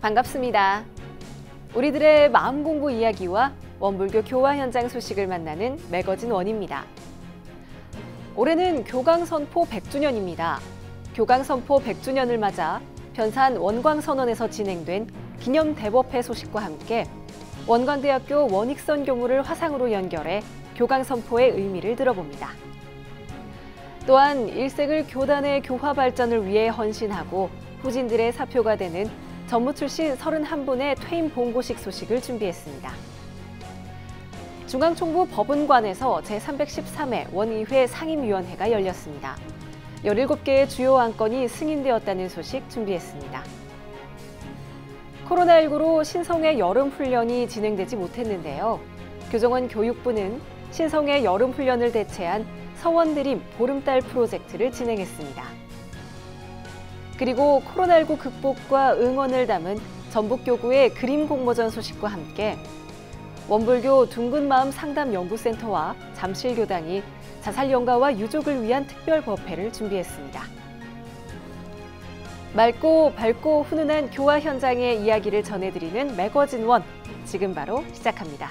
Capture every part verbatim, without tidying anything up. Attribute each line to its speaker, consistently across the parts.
Speaker 1: 반갑습니다. 우리들의 마음 공부 이야기와 원불교 교화 현장 소식을 만나는 매거진 원입니다. 올해는 교강선포 백 주년입니다. 교강선포 백 주년을 맞아 변산 원광선원에서 진행된 기념대법회 소식과 함께 원광대학교 원익선 교무를 화상으로 연결해 교강선포의 의미를 들어봅니다. 또한 일색을 교단의 교화 발전을 위해 헌신하고 후진들의 사표가 되는 전무 출신 서른한 분의 퇴임 봉고식 소식을 준비했습니다. 중앙총부 법운관에서 제삼백십삼 회 원의회 상임위원회가 열렸습니다. 열일곱 개의 주요 안건이 승인되었다는 소식 준비했습니다. 코로나십구로 신성의 여름훈련이 진행되지 못했는데요. 교정원 교육부는 신성의 여름훈련을 대체한 서원드림 보름달 프로젝트를 진행했습니다. 그리고 코로나십구 극복과 응원을 담은 전북교구의 그림 공모전 소식과 함께 원불교 둥근마음 상담연구센터와 잠실교당이 자살연가와 유족을 위한 특별법회를 준비했습니다. 맑고 밝고 훈훈한 교화 현장의 이야기를 전해드리는 매거진 원, 지금 바로 시작합니다.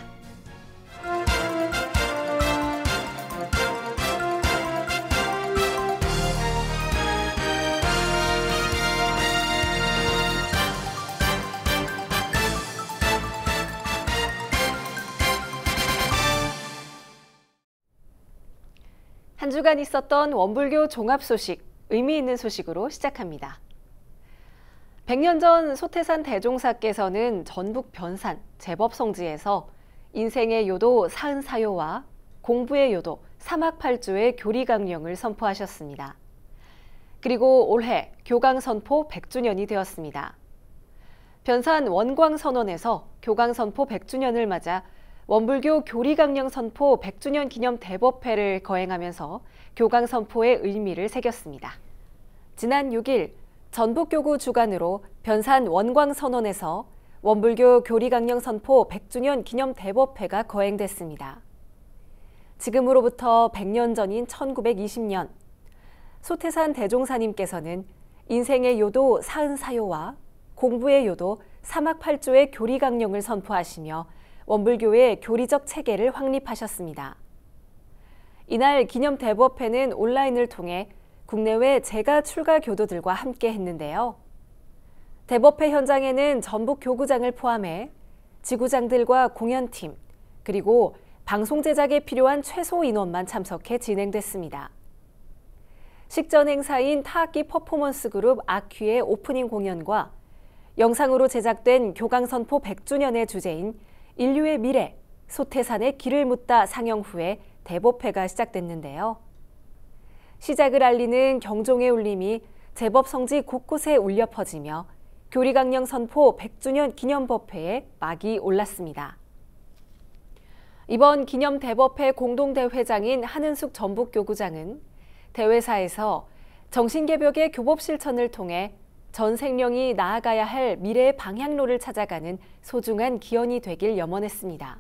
Speaker 1: 한 주간 있었던 원불교 종합 소식, 의미 있는 소식으로 시작합니다. 백 년 전 소태산 대종사께서는 전북 변산 제법성지에서 인생의 요도 사은사요와 공부의 요도 삼학팔조의 교리강령을 선포하셨습니다. 그리고 올해 교강선포 백 주년이 되었습니다. 변산 원광선원에서 교강선포 백 주년을 맞아 원불교 교리강령 선포 백 주년 기념 대법회를 거행하면서 교강선포의 의미를 새겼습니다. 지난 육 일 전북교구 주관으로 변산 원광선원에서 원불교 교리강령 선포 백 주년 기념 대법회가 거행됐습니다. 지금으로부터 백 년 전인 천구백이십 년, 소태산 대종사님께서는 인생의 요도 사은사요와 공부의 요도 삼학팔조의 교리강령을 선포하시며 원불교의 교리적 체계를 확립하셨습니다. 이날 기념 대법회는 온라인을 통해 국내외 재가 출가 교도들과 함께 했는데요. 대법회 현장에는 전북 교구장을 포함해 지구장들과 공연팀, 그리고 방송 제작에 필요한 최소 인원만 참석해 진행됐습니다. 식전 행사인 타악기 퍼포먼스 그룹 아퀴의 오프닝 공연과 영상으로 제작된 교강선포 백 주년의 주제인 인류의 미래, 소태산의 길을 묻다 상영 후에 대법회가 시작됐는데요. 시작을 알리는 경종의 울림이 제법 성지 곳곳에 울려 퍼지며 교리강령 선포 백 주년 기념법회에 막이 올랐습니다. 이번 기념 대법회 공동대회장인 한은숙 전북교구장은 대회사에서 정신개벽의 교법 실천을 통해 전 생명이 나아가야 할 미래의 방향로를 찾아가는 소중한 기원이 되길 염원했습니다.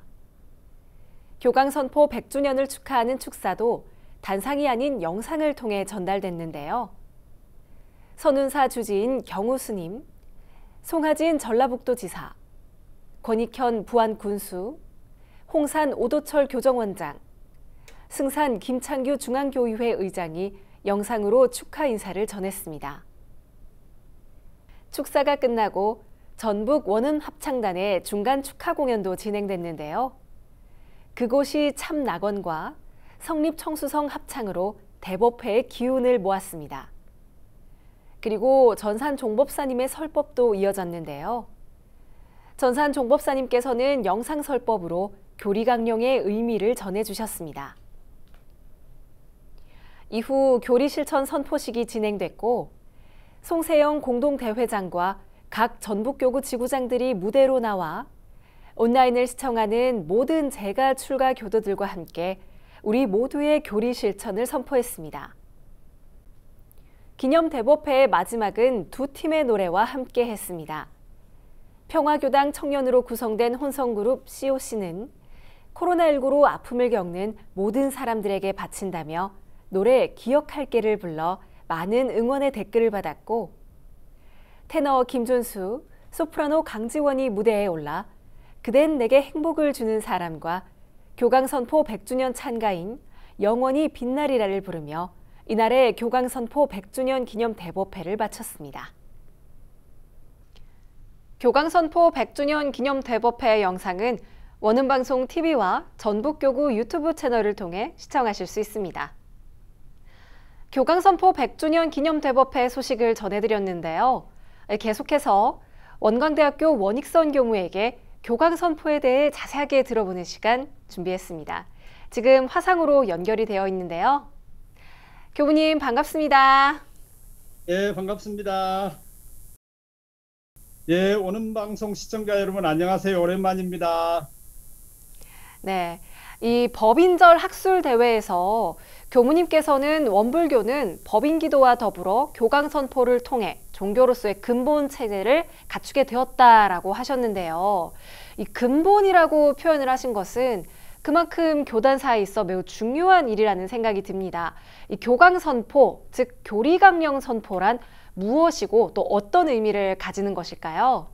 Speaker 1: 교강선포 백 주년을 축하하는 축사도 단상이 아닌 영상을 통해 전달됐는데요. 선운사 주지인 경우스님, 송하진 전라북도지사, 권익현 부안군수, 홍산 오도철 교정원장, 승산 김창규 중앙교의회 의장이 영상으로 축하 인사를 전했습니다. 축사가 끝나고 전북 원음합창단의 중간 축하 공연도 진행됐는데요. 그곳이 참낙원과 성립청수성 합창으로 대법회의 기운을 모았습니다. 그리고 전산 종법사님의 설법도 이어졌는데요. 전산 종법사님께서는 영상 설법으로 교리강령의 의미를 전해주셨습니다. 이후 교리실천 선포식이 진행됐고 송세영 공동대회장과 각 전북교구 지구장들이 무대로 나와 온라인을 시청하는 모든 재가 출가 교도들과 함께 우리 모두의 교리 실천을 선포했습니다. 기념 대법회의 마지막은 두 팀의 노래와 함께 했습니다. 평화교당 청년으로 구성된 혼성그룹 씨오씨는 코로나십구로 아픔을 겪는 모든 사람들에게 바친다며 노래 기억할게를 불러 많은 응원의 댓글을 받았고 테너 김준수, 소프라노 강지원이 무대에 올라 그댄 내게 행복을 주는 사람과 교강선포 백 주년 찬가인 영원히 빛나리라를 부르며 이날의 교강선포 백 주년 기념 대법회를 마쳤습니다. 교강선포 백 주년 기념 대법회 영상은 원음방송 티비와 전북교구 유튜브 채널을 통해 시청하실 수 있습니다. 교강선포 백 주년 기념 대법회 소식을 전해드렸는데요. 계속해서 원광대학교 원익선 교무에게 교강선포에 대해 자세하게 들어보는 시간 준비했습니다. 지금 화상으로 연결이 되어 있는데요. 교무님 반갑습니다.
Speaker 2: 예, 반갑습니다. 예, 오는 방송 시청자 여러분 안녕하세요. 오랜만입니다.
Speaker 1: 네, 이 법인절 학술 대회에서 교무님께서는 원불교는 법인기도와 더불어 교강선포를 통해 종교로서의 근본 체제를 갖추게 되었다라고 하셨는데요. 이 근본이라고 표현을 하신 것은 그만큼 교단사에 있어 매우 중요한 일이라는 생각이 듭니다. 이 교강선포, 즉 교리강령 선포란 무엇이고 또 어떤 의미를 가지는 것일까요?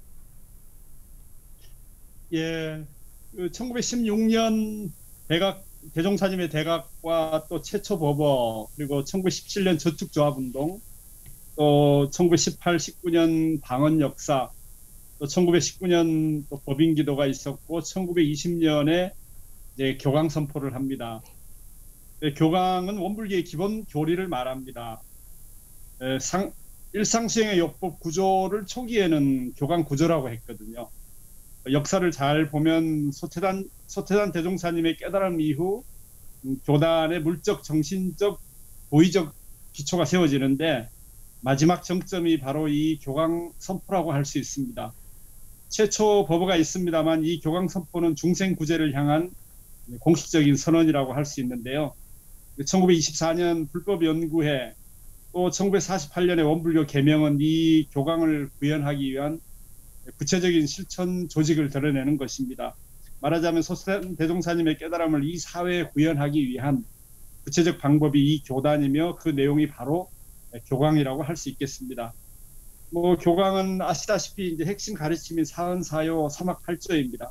Speaker 2: 예, 그 천구백십육 년 대각 대종사님의 대각과 또 최초 법어, 그리고 천구백십칠 년 저축조합운동, 또 천구백십팔, 십구 년 방언 역사, 또 천구백십구 년 또 법인기도가 있었고 천구백이십 년에 이제 교강 선포를 합니다. 예, 교강은 원불교의 기본 교리를 말합니다. 예, 상, 일상수행의 요법 구조를 초기에는 교강 구조라고 했거든요. 역사를 잘 보면 소태단, 소태단 대종사님의 깨달음 이후 음, 교단의 물적, 정신적, 도의적 기초가 세워지는데 마지막 정점이 바로 이 교강 선포라고 할 수 있습니다. 최초 법어가 있습니다만 이 교강 선포는 중생 구제를 향한 공식적인 선언이라고 할 수 있는데요. 천구백이십사 년 불법연구회 또 천구백사십팔 년에 원불교 계명은 이 교강을 구현하기 위한 구체적인 실천 조직을 드러내는 것입니다. 말하자면 소태단 대종사님의 깨달음을 이 사회에 구현하기 위한 구체적 방법이 이 교단이며 그 내용이 바로 교강이라고 할 수 있겠습니다. 뭐 교강은 아시다시피 이제 핵심 가르침인 사언사요 삼학팔조입니다.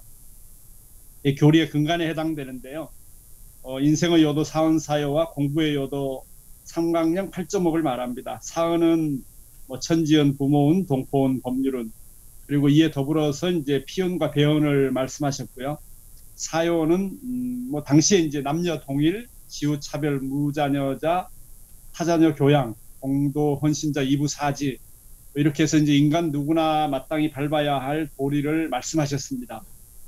Speaker 2: 교리의 근간에 해당되는데요. 어, 인생의 요도 사언사요와 공부의 요도 삼강령 팔조목을 말합니다. 사언은 뭐 천지연, 부모운, 동포운, 법률은, 그리고 이에 더불어서 이제 피언과 배언을 말씀하셨고요. 사요는 음, 뭐 당시에 이제 남녀 동일, 지우 차별, 무자녀자, 타자녀 교양, 공도 헌신자 이부 사지, 이렇게 해서 이제 인간 누구나 마땅히 밟아야 할 도리를 말씀하셨습니다.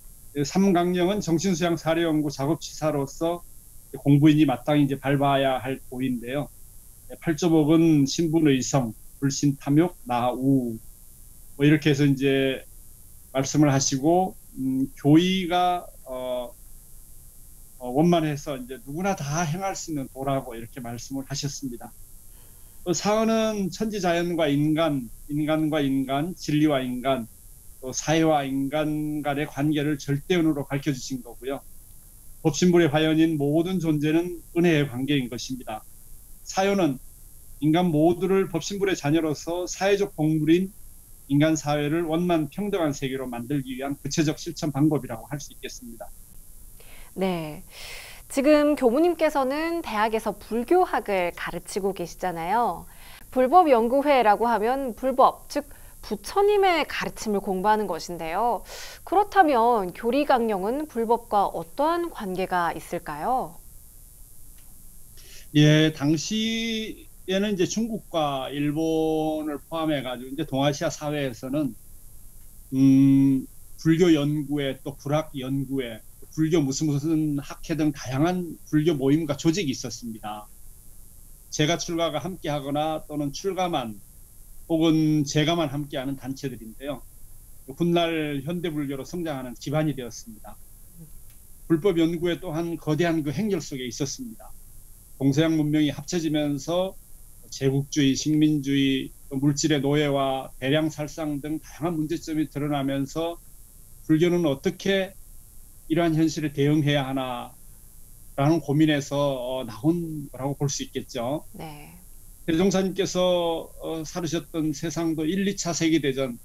Speaker 2: 삼강령은 정신수양 사례연구 작업치사로서 공부인이 마땅히 이제 밟아야 할 도리인데요. 팔조목은 신분의성, 불신탐욕, 나우, 뭐 이렇게 해서 이제 말씀을 하시고 음, 교의가 어, 어, 원만해서 이제 누구나 다 행할 수 있는 도라고 이렇게 말씀을 하셨습니다. 또 사언은 천지자연과 인간, 인간과 인간, 진리와 인간, 또 사회와 인간 간의 관계를 절대은으로 밝혀주신 거고요. 법신불의 화연인 모든 존재는 은혜의 관계인 것입니다. 사연은 인간 모두를 법신불의 자녀로서 사회적 동물인 인간 사회를 원만 평등한 세계로 만들기 위한 구체적 실천 방법이라고 할 수 있겠습니다.
Speaker 1: 네, 지금 교무님께서는 대학에서 불교학을 가르치고 계시잖아요. 불법연구회라고 하면 불법, 즉 부처님의 가르침을 공부하는 것인데요. 그렇다면 교리강령은 불법과 어떠한 관계가 있을까요?
Speaker 2: 예, 당시에는 이제 중국과 일본을 포함해가지고 이제 동아시아 사회에서는 음, 불교 연구회 또 불학 연구회, 불교 무슨 무슨 학회 등 다양한 불교 모임과 조직이 있었습니다. 제가 출가가 함께하거나 또는 출가만 혹은 제가만 함께하는 단체들인데요. 훗날 현대불교로 성장하는 기반이 되었습니다. 불법 연구에 또한 거대한 그 행렬 속에 있었습니다. 동서양 문명이 합쳐지면서 제국주의, 식민주의, 또 물질의 노예와 대량 살상 등 다양한 문제점이 드러나면서 불교는 어떻게 이러한 현실에 대응해야 하나라는 고민에서 나온 거라고 볼 수 있겠죠.
Speaker 1: 네.
Speaker 2: 대종사님께서 어, 살으셨던 세상도 일, 이 차 세계대전,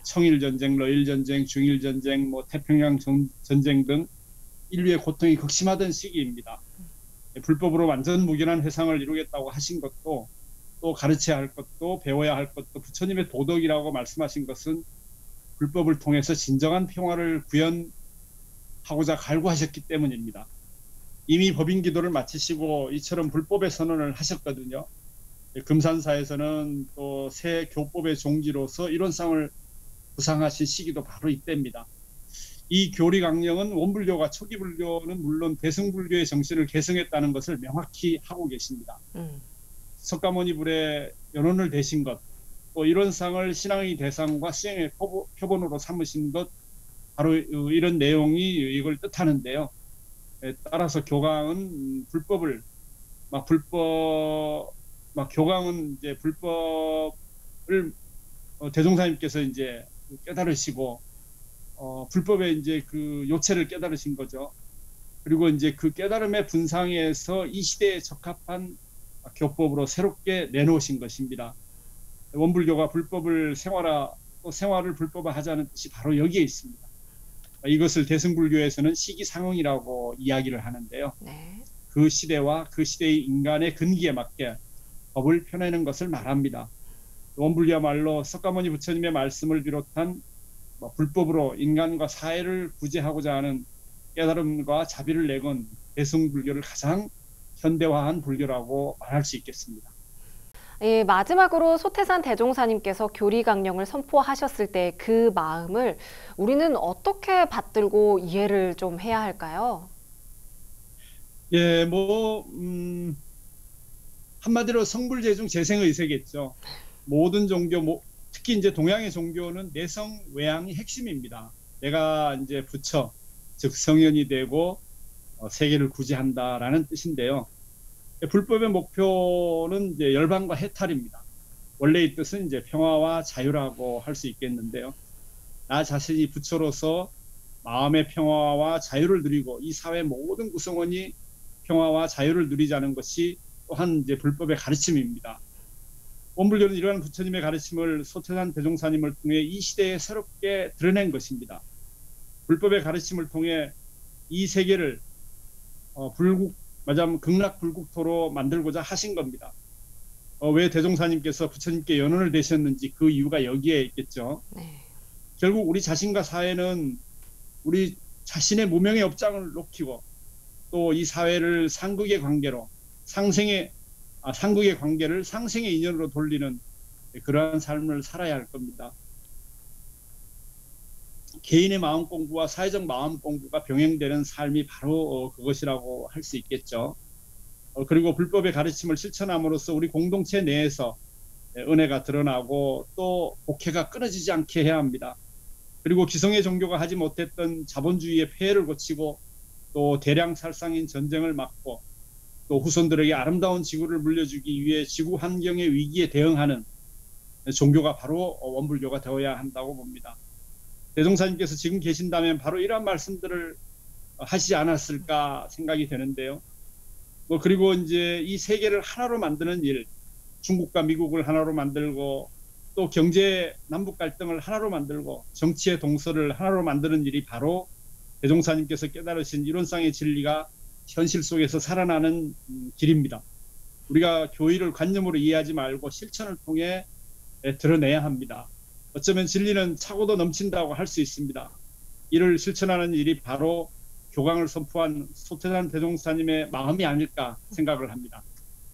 Speaker 2: 청일전쟁, 러일전쟁, 중일전쟁, 뭐 태평양 전, 전쟁 등 인류의 고통이 극심하던 시기입니다. 불법으로 완전 무결한 회상을 이루겠다고 하신 것도 또 가르쳐야 할 것도 배워야 할 것도 부처님의 도덕이라고 말씀하신 것은 불법을 통해서 진정한 평화를 구현하고자 갈구하셨기 때문입니다. 이미 법인기도를 마치시고 이처럼 불법의 선언을 하셨거든요. 금산사에서는 또 새 교법의 종지로서 이론상을 구상하신 시기도 바로 이때입니다. 이 교리강령은 원불교가 초기 불교는 물론 대승불교의 정신을 계승했다는 것을 명확히 하고 계십니다. 음. 석가모니 불에 연원을 대신 것, 또 이론상을 신앙의 대상과 수행의 표본으로 삼으신 것, 바로 이런 내용이 이걸 뜻하는데요. 따라서 교강은 불법을 막 불법 막 교강은 이제 불법을 어, 대종사님께서 이제 깨달으시고 어, 불법의 이제 그 요체를 깨달으신 거죠. 그리고 이제 그 깨달음의 분상에서 이 시대에 적합한 교법으로 새롭게 내놓으신 것입니다. 원불교가 불법을 생활화 또 생활을 불법화하자는 뜻이 바로 여기에 있습니다. 이것을 대승불교에서는 시기상응이라고 이야기를 하는데요. 네. 그 시대와 그 시대의 인간의 근기에 맞게 법을 펴내는 것을 말합니다. 원불교야말로 석가모니 부처님의 말씀을 비롯한 뭐 불법으로 인간과 사회를 구제하고자 하는 깨달음과 자비를 내건 대승불교를 가장 현대화한 불교라고 말할 수 있겠습니다.
Speaker 1: 예, 마지막으로 소태산 대종사님께서 교리강령을 선포하셨을 때 그 마음을 우리는 어떻게 받들고 이해를 좀 해야 할까요?
Speaker 2: 예, 뭐 음, 한마디로 성불재중 재생의세겠죠. 모든 종교, 뭐, 특히 이제 동양의 종교는 내성 외양이 핵심입니다. 내가 이제 부처, 즉 성현이 되고 어, 세계를 구제한다라는 뜻인데요. 불법의 목표는 이제 열반과 해탈입니다. 원래의 뜻은 이제 평화와 자유라고 할 수 있겠는데요. 나 자신이 부처로서 마음의 평화와 자유를 누리고 이 사회 모든 구성원이 평화와 자유를 누리자는 것이 또한 이제 불법의 가르침입니다. 원불교는 이러한 부처님의 가르침을 소태산 대종사님을 통해 이 시대에 새롭게 드러낸 것입니다. 불법의 가르침을 통해 이 세계를 어, 불국 맞아면 극락불국토로 만들고자 하신 겁니다. 어, 왜 대종사님께서 부처님께 연원을 대셨는지 그 이유가 여기에 있겠죠. 네. 결국 우리 자신과 사회는 우리 자신의 무명의 업장을 높이고 또 이 사회를 상극의 관계로 상생의 아, 상극의 관계를 상생의 인연으로 돌리는 그러한 삶을 살아야 할 겁니다. 개인의 마음 공부와 사회적 마음 공부가 병행되는 삶이 바로 어, 그것이라고 할 수 있겠죠. 어, 그리고 불법의 가르침을 실천함으로써 우리 공동체 내에서 은혜가 드러나고 또 복회가 끊어지지 않게 해야 합니다. 그리고 기성의 종교가 하지 못했던 자본주의의 폐해를 고치고 또 대량 살상인 전쟁을 막고 또 후손들에게 아름다운 지구를 물려주기 위해 지구 환경의 위기에 대응하는 종교가 바로 원불교가 되어야 한다고 봅니다. 대종사님께서 지금 계신다면 바로 이러한 말씀들을 하시지 않았을까 생각이 되는데요. 뭐 그리고 이제 이 세계를 하나로 만드는 일, 중국과 미국을 하나로 만들고 또 경제 남북 갈등을 하나로 만들고 정치의 동서를 하나로 만드는 일이 바로 대종사님께서 깨달으신 이론상의 진리가 현실 속에서 살아나는 길입니다. 우리가 교의를 관념으로 이해하지 말고 실천을 통해 드러내야 합니다. 어쩌면 진리는 차고도 넘친다고 할 수 있습니다. 이를 실천하는 일이 바로 교강을 선포한 소태산 대종사님의 마음이 아닐까 생각을 합니다.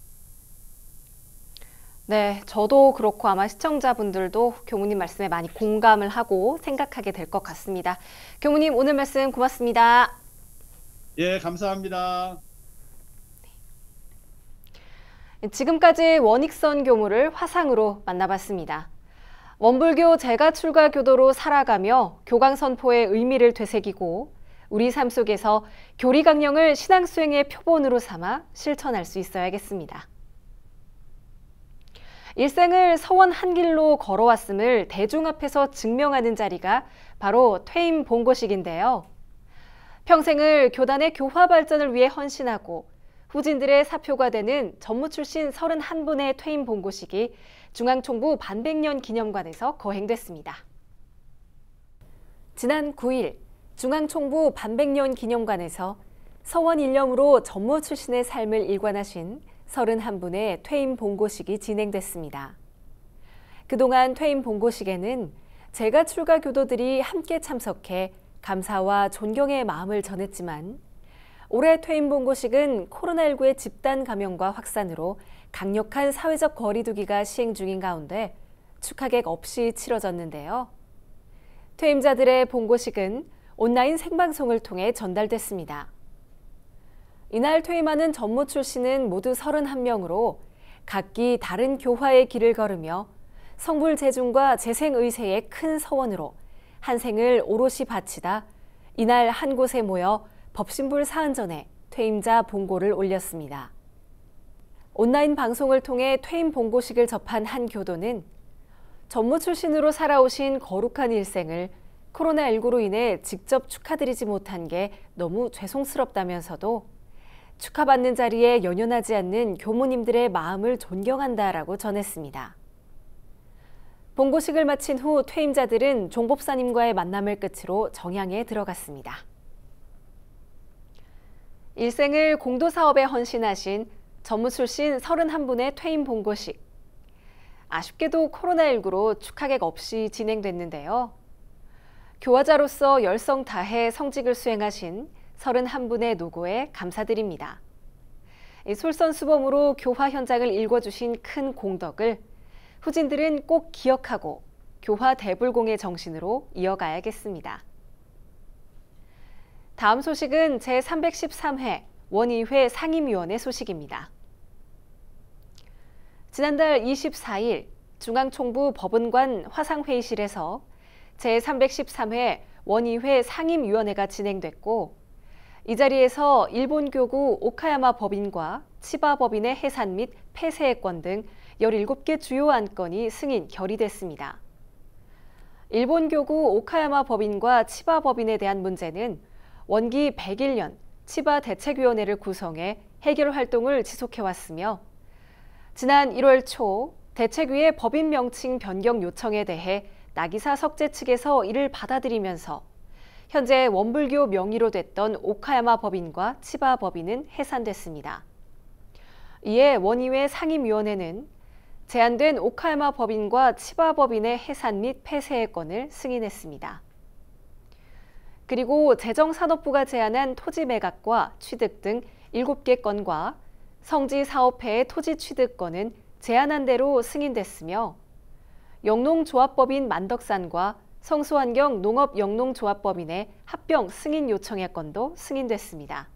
Speaker 1: 네, 저도 그렇고 아마 시청자분들도 교무님 말씀에 많이 공감을 하고 생각하게 될 것 같습니다. 교무님 오늘 말씀 고맙습니다.
Speaker 2: 예, 감사합니다.
Speaker 1: 지금까지 원익선 교무를 화상으로 만나봤습니다. 원불교 제가 출가 교도로 살아가며 교강 선포의 의미를 되새기고 우리 삶 속에서 교리 강령을 신앙 수행의 표본으로 삼아 실천할 수 있어야겠습니다. 일생을 서원 한 길로 걸어왔음을 대중 앞에서 증명하는 자리가 바로 퇴임 본고식인데요. 평생을 교단의 교화 발전을 위해 헌신하고 후진들의 사표가 되는 전무 출신 서른한 분의 퇴임 본고식이 중앙총부 반백년 기념관에서 거행됐습니다. 지난 구 일 중앙총부 반백년 기념관에서 서원 일념으로 전무 출신의 삶을 일관하신 서른한 분의 퇴임 봉고식이 진행됐습니다. 그동안 퇴임 봉고식에는 재가 출가 교도들이 함께 참석해 감사와 존경의 마음을 전했지만 올해 퇴임 봉고식은 코로나십구의 집단 감염과 확산으로 강력한 사회적 거리두기가 시행 중인 가운데 축하객 없이 치러졌는데요. 퇴임자들의 봉고식은 온라인 생방송을 통해 전달됐습니다. 이날 퇴임하는 전무 출신은 모두 서른한 명으로 각기 다른 교화의 길을 걸으며 성불 재중과 재생의세의 큰 서원으로 한 생을 오롯이 바치다 이날 한 곳에 모여 법신불 사흘 전에 퇴임자 봉고를 올렸습니다. 온라인 방송을 통해 퇴임 봉고식을 접한 한 교도는 전무 출신으로 살아오신 거룩한 일생을 코로나십구로 인해 직접 축하드리지 못한 게 너무 죄송스럽다면서도 축하받는 자리에 연연하지 않는 교무님들의 마음을 존경한다라고 전했습니다. 봉고식을 마친 후 퇴임자들은 종법사님과의 만남을 끝으로 정양에 들어갔습니다. 일생을 공도사업에 헌신하신 전무 출신 서른한 분의 퇴임 봉고식. 아쉽게도 코로나십구로 축하객 없이 진행됐는데요. 교화자로서 열성 다해 성직을 수행하신 서른한 분의 노고에 감사드립니다. 솔선수범으로 교화 현장을 읽어주신 큰 공덕을 후진들은 꼭 기억하고 교화 대불공의 정신으로 이어가야겠습니다. 다음 소식은 제삼백십삼 회 원의회 상임위원회 소식입니다. 지난달 이십사 일 중앙총부 법원관 화상회의실에서 제삼백십삼 회 원의회 상임위원회가 진행됐고 이 자리에서 일본 교구 오카야마 법인과 치바 법인의 해산 및 폐쇄권 등 열일곱 개 주요 안건이 승인 결의됐습니다. 일본 교구 오카야마 법인과 치바 법인에 대한 문제는 원기 백일 년 치바 대책위원회를 구성해 해결 활동을 지속해왔으며 지난 일월 초 대책위의 법인 명칭 변경 요청에 대해 나기사 석재 측에서 이를 받아들이면서 현재 원불교 명의로 됐던 오카야마 법인과 치바 법인은 해산됐습니다. 이에 원의회 상임위원회는 제한된 오카야마 법인과 치바 법인의 해산 및 폐쇄의 건을 승인했습니다. 그리고 재정산업부가 제안한 토지 매각과 취득 등 일곱 개 건과 성지사업회의 토지 취득권은 제안한 대로 승인됐으며 영농조합법인 만덕산과 성수환경 농업영농조합법인의 합병 승인 요청의 건도 승인됐습니다.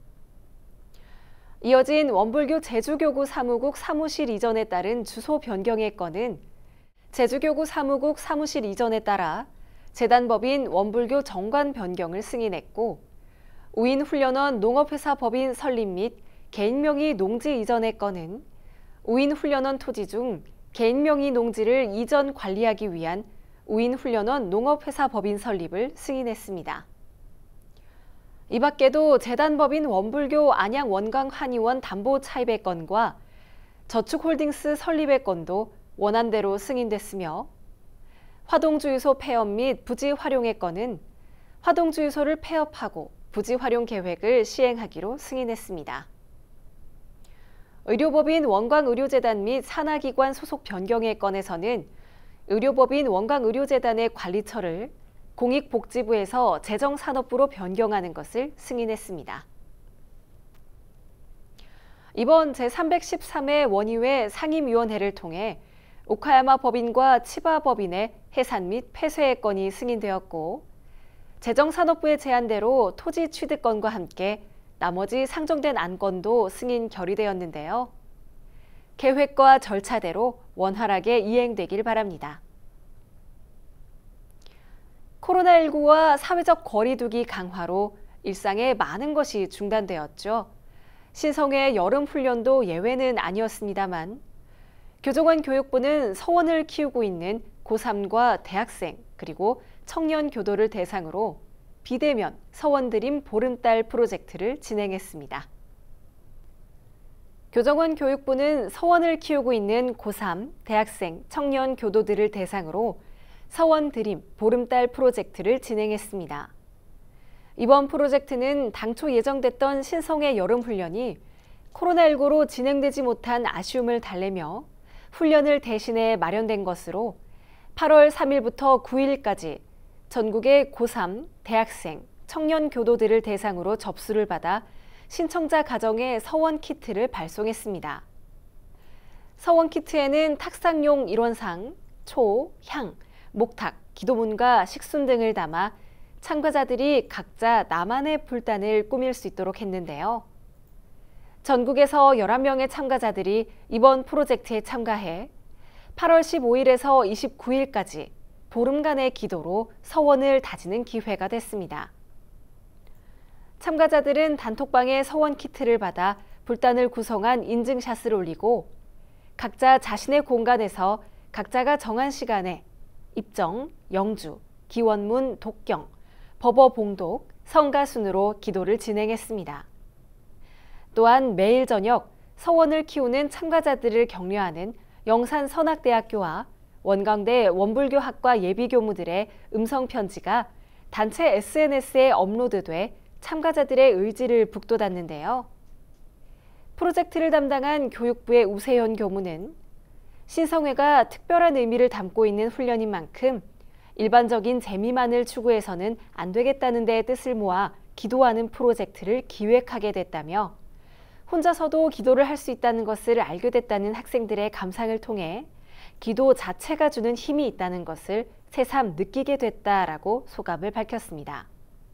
Speaker 1: 이어진 원불교 제주교구 사무국 사무실 이전에 따른 주소 변경의 건은 제주교구 사무국 사무실 이전에 따라 재단법인 원불교 정관 변경을 승인했고 우인훈련원 농업회사 법인 설립 및 개인명의 농지 이전의 건은 우인훈련원 토지 중 개인명의 농지를 이전 관리하기 위한 우인훈련원 농업회사 법인 설립을 승인했습니다. 이 밖에도 재단법인 원불교 안양 원광 한의원 담보 차입의 건과 저축홀딩스 설립의 건도 원안대로 승인됐으며 화동주유소 폐업 및 부지 활용의 건은 화동주유소를 폐업하고 부지 활용 계획을 시행하기로 승인했습니다. 의료법인 원광의료재단 및 산하기관 소속 변경의 건에서는 의료법인 원광의료재단의 관리처를 공익복지부에서 재정산업부로 변경하는 것을 승인했습니다. 이번 제삼백십삼 회 원의회 상임위원회를 통해 오카야마 법인과 치바 법인의 해산 및 폐쇄의 건이 승인되었고 재정산업부의 제안대로 토지 취득권과 함께 나머지 상정된 안건도 승인 결의되었는데요. 계획과 절차대로 원활하게 이행되길 바랍니다. 코로나십구와 사회적 거리두기 강화로 일상의 많은 것이 중단되었죠. 신성의 여름훈련도 예외는 아니었습니다만 교정원 교육부는 서원을 키우고 있는 고삼과 대학생 그리고 청년 교도를 대상으로 비대면 서원드림 보름달 프로젝트를 진행했습니다. 교정원 교육부는 서원을 키우고 있는 고삼, 대학생, 청년 교도들을 대상으로 서원 드림 보름달 프로젝트를 진행했습니다. 이번 프로젝트는 당초 예정됐던 신성의 여름훈련이 코로나십구로 진행되지 못한 아쉬움을 달래며 훈련을 대신해 마련된 것으로 팔월 삼일부터 구일까지 전국의 고삼, 대학생, 청년 교도들을 대상으로 접수를 받아 신청자 가정에 서원 키트를 발송했습니다. 서원 키트에는 탁상용 일원상, 초, 향, 목탁, 기도문과 식순 등을 담아 참가자들이 각자 나만의 불단을 꾸밀 수 있도록 했는데요. 전국에서 열한 명의 참가자들이 이번 프로젝트에 참가해 팔월 십오일에서 이십구일까지 보름간의 기도로 서원을 다지는 기회가 됐습니다. 참가자들은 단톡방에 서원 키트를 받아 불단을 구성한 인증샷을 올리고 각자 자신의 공간에서 각자가 정한 시간에 입정, 영주, 기원문, 독경, 법어봉독, 성가순으로 기도를 진행했습니다. 또한 매일 저녁 서원을 키우는 참가자들을 격려하는 영산선악대학교와 원광대 원불교학과 예비교무들의 음성편지가 단체 에스엔에스에 업로드돼 참가자들의 의지를 북돋았는데요. 프로젝트를 담당한 교육부의 우세현 교무는 신성회가 특별한 의미를 담고 있는 훈련인 만큼 일반적인 재미만을 추구해서는 안 되겠다는 데의 뜻을 모아 기도하는 프로젝트를 기획하게 됐다며 혼자서도 기도를 할 수 있다는 것을 알게 됐다는 학생들의 감상을 통해 기도 자체가 주는 힘이 있다는 것을 새삼 느끼게 됐다라고 소감을 밝혔습니다.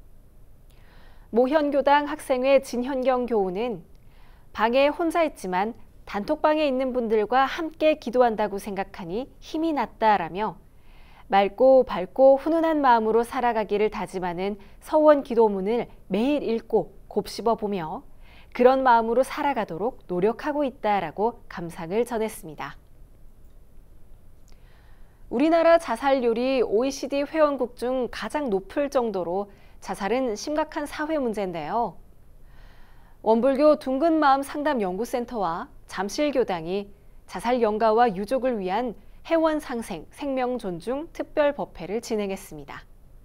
Speaker 1: 모현교당 학생회 진현경 교우는 방에 혼자 있지만 단톡방에 있는 분들과 함께 기도한다고 생각하니 힘이 났다라며 맑고 밝고 훈훈한 마음으로 살아가기를 다짐하는 서원 기도문을 매일 읽고 곱씹어 보며 그런 마음으로 살아가도록 노력하고 있다라고 감상을 전했습니다. 우리나라 자살률이 오이시디 회원국 중 가장 높을 정도로 자살은 심각한 사회 문제인데요. 원불교 둥근마음 상담연구센터와 잠실교당이 자살 영가와 유족을 위한 해원상생 생명존중 특별법회를 진행했습니다.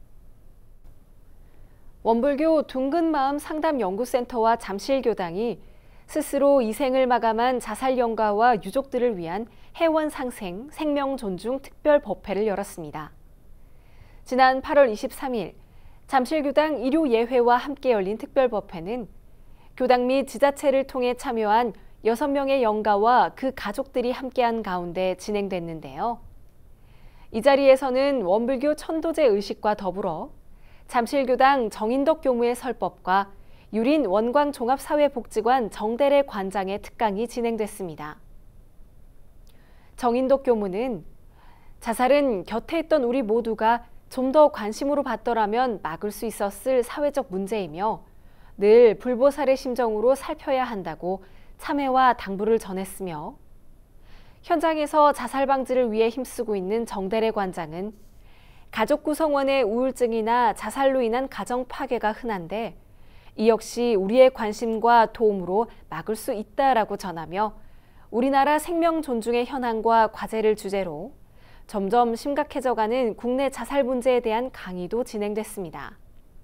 Speaker 1: 원불교 둥근마음 상담연구센터와 잠실교당이 스스로 이생을 마감한 자살 영가와 유족들을 위한 해원상생 생명존중 특별법회를 열었습니다. 지난 팔월 이십삼일 잠실교당 일요예회와 함께 열린 특별법회는 교당 및 지자체를 통해 참여한 여섯 명의 영가와 그 가족들이 함께한 가운데 진행됐는데요. 이 자리에서는 원불교 천도제 의식과 더불어 잠실교당 정인덕 교무의 설법과 유린 원광종합사회복지관 정대래 관장의 특강이 진행됐습니다. 정인덕 교무는 자살은 곁에 있던 우리 모두가 좀 더 관심으로 봤더라면 막을 수 있었을 사회적 문제이며 늘 불보살의 심정으로 살펴야 한다고 참회와 당부를 전했으며 현장에서 자살 방지를 위해 힘쓰고 있는 정대래 관장은 가족 구성원의 우울증이나 자살로 인한 가정 파괴가 흔한데 이 역시 우리의 관심과 도움으로 막을 수 있다라고 전하며 우리나라 생명 존중의 현황과 과제를 주제로 점점 심각해져가는 국내 자살 문제에 대한 강의도 진행됐습니다.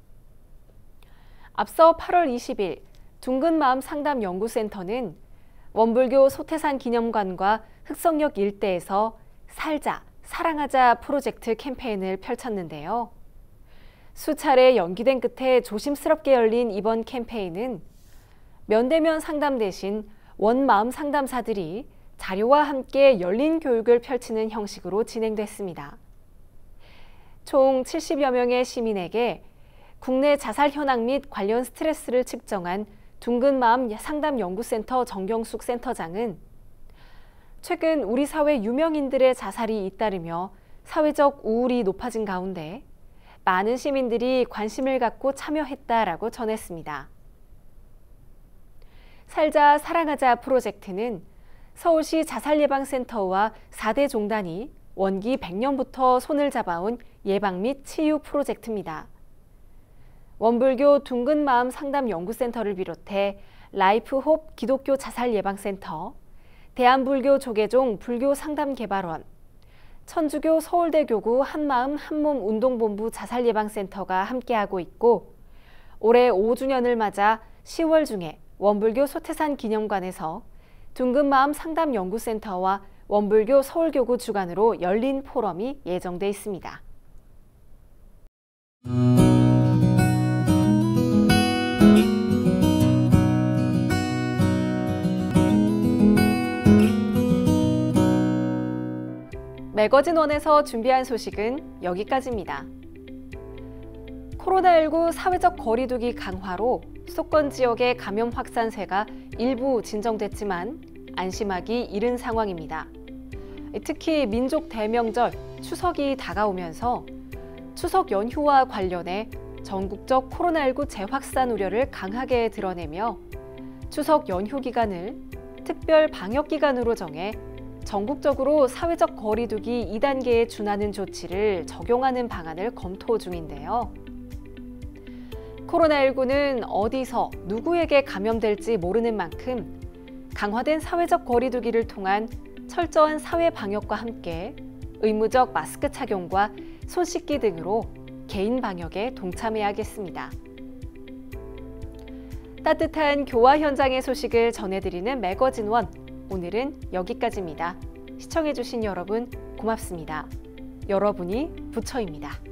Speaker 1: 앞서 팔월 이십일 둥근마음 상담연구센터는 원불교 소태산 기념관과 흑성역 일대에서 살자, 사랑하자 프로젝트 캠페인을 펼쳤는데요. 수차례 연기된 끝에 조심스럽게 열린 이번 캠페인은 면대면 상담 대신 원마음 상담사들이 자료와 함께 열린 교육을 펼치는 형식으로 진행됐습니다. 총 칠십여 명의 시민에게 국내 자살 현황 및 관련 스트레스를 측정한 둥근마음 상담연구센터 정경숙 센터장은 최근 우리 사회 유명인들의 자살이 잇따르며 사회적 우울이 높아진 가운데 많은 시민들이 관심을 갖고 참여했다라고 전했습니다. 살자 사랑하자 프로젝트는 서울시 자살예방센터와 사 대 종단이 원기 백 년부터 손을 잡아온 예방 및 치유 프로젝트입니다. 원불교 둥근마음 상담연구센터를 비롯해 라이프홉 기독교 자살예방센터, 대한불교 조계종 불교상담개발원, 천주교 서울대교구 한마음 한몸 운동본부 자살예방센터가 함께하고 있고 올해 오 주년을 맞아 시월 중에 원불교 소태산 기념관에서 둥근마음 상담연구센터와 원불교 서울교구 주관으로 열린 포럼이 예정돼 있습니다. 매거진원에서 준비한 소식은 여기까지입니다. 코로나십구 사회적 거리두기 강화로 수도권 지역의 감염 확산세가 일부 진정됐지만 안심하기 이른 상황입니다. 특히 민족 대명절 추석이 다가오면서 추석 연휴와 관련해 전국적 코로나십구 재확산 우려를 강하게 드러내며 추석 연휴 기간을 특별 방역 기간으로 정해 전국적으로 사회적 거리두기 이 단계에 준하는 조치를 적용하는 방안을 검토 중인데요. 코로나십구는 어디서 누구에게 감염될지 모르는 만큼 강화된 사회적 거리두기를 통한 철저한 사회 방역과 함께 의무적 마스크 착용과 손 씻기 등으로 개인 방역에 동참해야겠습니다. 따뜻한 교화 현장의 소식을 전해드리는 매거진원, 오늘은 여기까지입니다. 시청해주신 여러분 고맙습니다. 여러분이 부처입니다.